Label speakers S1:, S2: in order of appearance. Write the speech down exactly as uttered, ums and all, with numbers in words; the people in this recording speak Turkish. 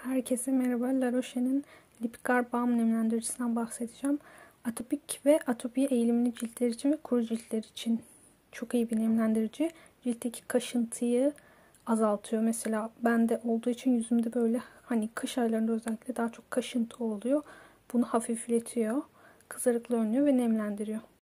S1: Herkese merhaba. La Roche'nin Lipgar Balm nemlendiricisinden bahsedeceğim. Atopik ve atopiye eğilimli ciltler için ve kuru ciltler için çok iyi bir nemlendirici. Ciltteki kaşıntıyı azaltıyor. Mesela bende olduğu için yüzümde böyle hani kış aylarında özellikle daha çok kaşıntı oluyor. Bunu hafifletiyor. Kızarıklığı önlüyor ve nemlendiriyor.